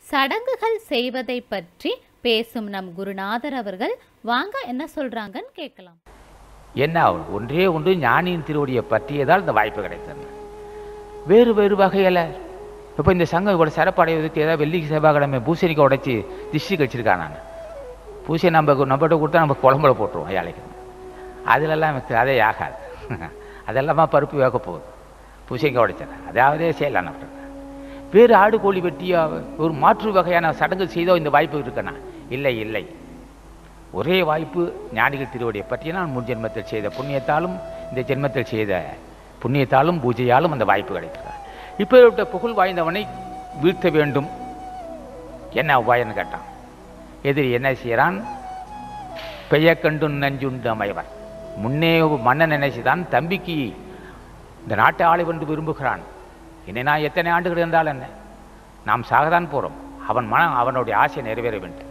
சடங்குகள் செய்வதை பற்றி பேசும் நம் குருநாதர் அவர்கள் வாங்க என்ன சொல்றாங்கன்னு கேட்கலாம். என்ன ஒன்றே ஒன்று ஞானியின் திருவடியை பற்றியதால் இந்த வாய்ப்பு கிடைத்தது. வேறு வேறு வகையில் இப்போ இந்த சங்கம் இவ்வளோ சிறப்படைவதற்கு ஏதாவது வெள்ளி செவ்வாய்க்கிழமை பூசணிக்கு உடைச்சி திஷ்டி கழிச்சிருக்கான். நான் பூசை நம்மகிட்ட கொடுத்தா நம்ம குழம்புல போட்டுருவோம் ஏழைக்கு. அதிலெல்லாம் எனக்கு அதே ஆகாது. அதெல்லாமா பருப்பு வேக போகுது. பூசணிக்காய் உடைச்சேன் அதாவது செய்யலாம். நம்ம வேறு ஆடு கோழி வெட்டியோ ஒரு மாற்று வகையான சடங்கு செய்தோ இந்த வாய்ப்பு இருக்குண்ணா? இல்லை இல்லை, ஒரே வாய்ப்பு ஞானிகள் திருவடியை பற்றி நான் முன் ஜென்மத்தில் செய்த புண்ணியத்தாலும் இந்த ஜென்மத்தில் செய்த புண்ணியத்தாலும் பூஜையாலும் அந்த வாய்ப்பு கிடைக்கிறார். இப்போட்ட புகழ் வாய்ந்தவனை வீழ்த்த வேண்டும். என்ன உபாயன்னு கேட்டான். எதிரி என்ன செய்கிறான்? பெயக்கண்டு நஞ்சுண்டு அமைவர். முன்னே மன்னன் நினைச்சுதான் தம்பிக்கு இந்த நாட்டை ஆளை வந்து விரும்புகிறான். என்னை நான் எத்தனை ஆண்டுகள் இருந்தால் என்ன, நாம் சாகத்தான் போகிறோம். அவனுடைய ஆசை நிறைவேற வேண்டும்.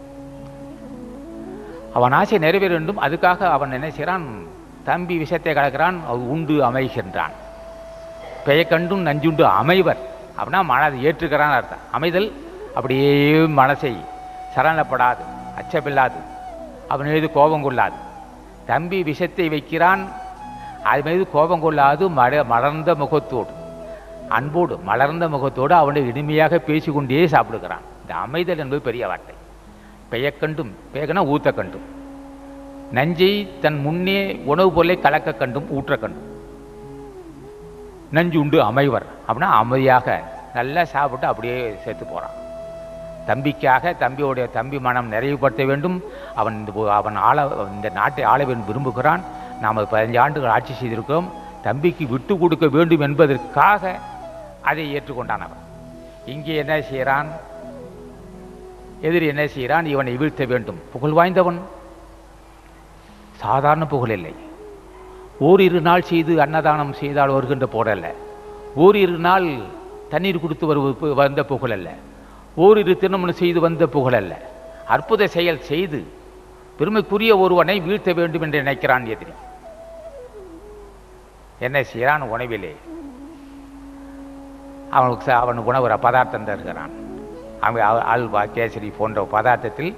அவன் ஆசை நிறைவேற வேண்டும். அதுக்காக அவன் என்ன செய்கிறான்? தம்பி விஷத்தை கலக்கிறான். உண்டு அமைகின்றான். பெயக்கண்டும் நஞ்சுண்டு அமைவர் அப்படின்னா மனதை ஏற்றுக்கிறான் அர்த்தம். அமைதல் அப்படியே மனசை சரணப்படாது, அச்சமில்லாது, அவன் மீது கோபம் கொள்ளாது. தம்பி விஷத்தை வைக்கிறான், அது மீது கோபம் கொள்ளாது, மலர்ந்த முகத்தோடு அன்போடு மலர்ந்த முகத்தோடு அவனை இனிமையாக பேசிக்கொண்டே சாப்பிடுகிறான். இந்த அமைதல் என்பது பெரிய வார்த்தை. பெயக்கண்டும், பேகனா ஊத்த கண்டும், நஞ்சை தன் முன்னே உணவு பொருளை கலக்க கண்டும் ஊற்ற கண்டும். நஞ்சு உண்டு அமைவர் அப்படின்னா அமைதியாக நல்லா சாப்பிட்டு அப்படியே சேர்த்து போகிறான். தம்பிக்காக தம்பி மனம் நிறைவுபடுத்த வேண்டும். அவன் இந்த நாட்டை ஆள வேண்டும் விரும்புகிறான். நாம் 15 ஆண்டுகள் ஆட்சி செய்திருக்கிறோம். தம்பிக்கு விட்டு கொடுக்க வேண்டும் என்பதற்காக அதை ஏற்றுக்கொண்டான் அவன். இங்கே என்ன செய்கிறான்? எதிரி என்ன செய்கிறான்? இவனை வீழ்த்த வேண்டும். புகழ் வாய்ந்தவன், சாதாரண புகழ் இல்லை. ஓரிரு நாள் செய்து அன்னதானம் செய்தால் வருகின்ற போடல்ல. ஓரிரு நாள் தண்ணீர் கொடுத்து வந்த புகழ் அல்ல. ஓரிரு திருமணம் செய்து வந்த புகழ் அல்ல. அற்புத செயல் செய்து பெருமைக்குரிய ஒருவனை வீழ்த்த வேண்டும் என்று நினைக்கிறான் எதிரி. என்ன செய்கிறான்? உணவிலே அவன் உணவு பதார்த்தம் தருகிறான். அவன் அல்வா கேசரி போன்ற பதார்த்தத்தில்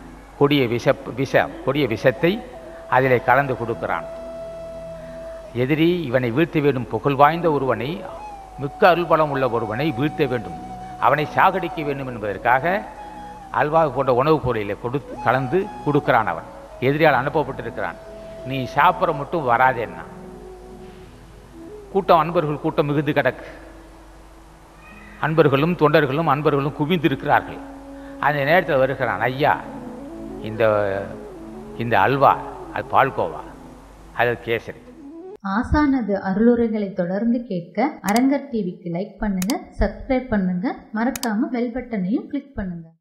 கொடிய விஷத்தை அதிலே கலந்து கொடுக்கிறான். எதிரி இவனை வீழ்த்த வேண்டும். புகழ் வாய்ந்த ஒருவனை, மிக்க அருள்பலம் உள்ள ஒருவனை வீழ்த்த வேண்டும், அவனை சாகடிக்க வேண்டும் என்பதற்காக அல்வா போன்ற உணவுப் பொருளிலே கலந்து கொடுக்கிறான். அவன் எதிரியால் அனுப்பப்பட்டிருக்கிறான். நீ சாப்பிட மட்டும் வராதேன்னா. கூட்டம், அன்பர்கள் கூட்டம் மிகுந்து கிடக்கு. அன்பர்களும் தொண்டர்களும் அன்பர்களும் குவிந்திருக்கிறார்கள். அந்த நேரத்தில் வருகிறான். ஐயா, இந்த அல்வா, அது பால்கோவா, அது கேசரி. ஆசானது அருளுரைகளை தொடர்ந்து கேட்க அரங்கர் டிவிக்கு லைக் பண்ணுங்க, சப்ஸ்கிரைப் பண்ணுங்க, மறக்காம பெல் பட்டனையும் கிளிக் பண்ணுங்க.